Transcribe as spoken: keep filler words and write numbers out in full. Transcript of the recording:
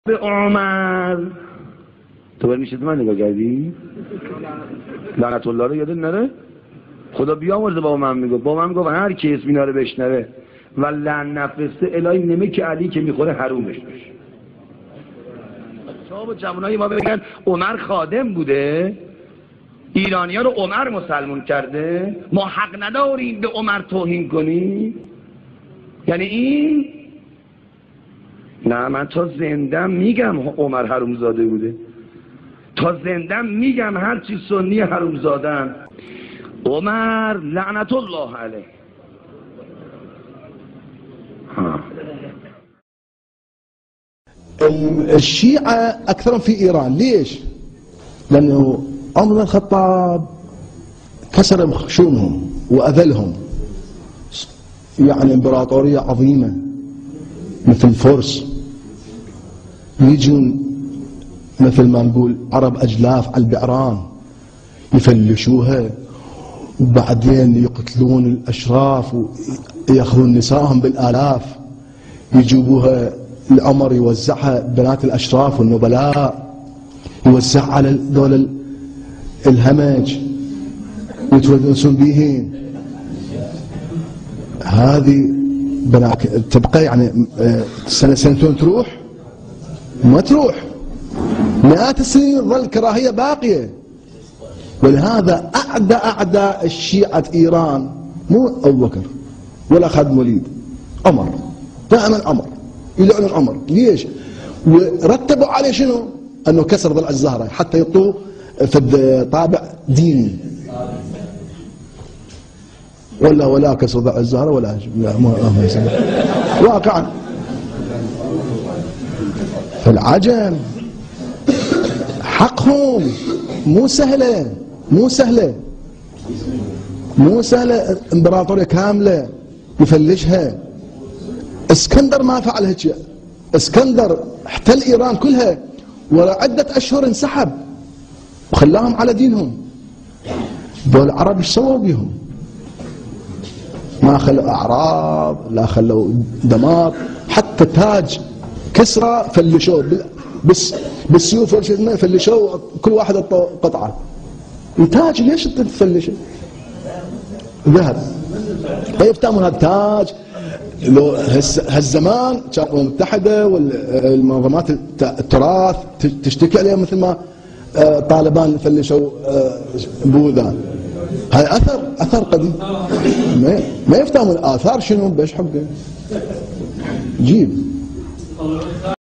به عمر. تو برای میشه من نگاه کردی؟ لعنت الله رو یادت نره؟ خدا بیامرزه با من میگه با من میگه هر کی اسم اینا رو بشنوه و لعن نفسه الهی نمک علی که میخوره حرومش بشه. شما جوانای ما بگن عمر خادم بوده، ایرانی‌ها رو عمر مسلمون کرده، ما حق نداریم به عمر توهین کنیم. یعنی این نه، من تا زندم میگم عمر حرومزاده بوده، تا زندم میگم هر چی سنی حرومزادن. عمر لعنت الله علیه. ها. الشيعة أكثرهم في إيران، ليش؟ لأنه عمر بن الخطاب كسر خشومهم وأذلهم، يعني إمبراطورية عظيمة مثل الفرس يجون مثل ما نقول عرب أجلاف على البعران يفلشوها، وبعدين يقتلون الأشراف ويأخذون نسائهم بالآلاف، يجيبوها العمر يوزعها بنات الأشراف والنبلاء، يوزعها على دول الهمج ويتونسون بيهن. هذه بناك تبقى يعني سنة سنتين تروح؟ ما تروح، مئات السنين ظل كراهية باقية. ولهذا أعدى أعداء الشيعة إيران مو أبو بكر ولا خادم وليد، عمر، دائما عمر، يلعنون عمر. ليش؟ ورتبوا عليه شنو؟ أنه كسر ضلع الزهرة حتى يعطوه في طابع ديني. ولا ولا كسر ضلع الزهرة ولا لا ما واقعا. فالعجم حقهم مو سهلة، مو سهلة، مو سهلة. امبراطورية كاملة يفلشها. اسكندر ما فعل هيك. اسكندر احتل ايران كلها ورا عدة اشهر انسحب وخلاهم على دينهم. دول العرب ايش سووا بيهم؟ ما خلوا اعراب، لا خلوا دمار، حتى تاج كسرى فلشوه بس بالسيوف فلشوه، كل واحد قطعه. التاج ليش تفلشه؟ ذهب. طيب تعمل هذا التاج لو هالزمان كانت الامم المتحده والمنظمات التراث تشتكي عليها مثل ما طالبان فلشوا بوذا. هاي اثر اثر قديم. ما يفتهمون الاثار شنو؟ بايش حقه؟ جيب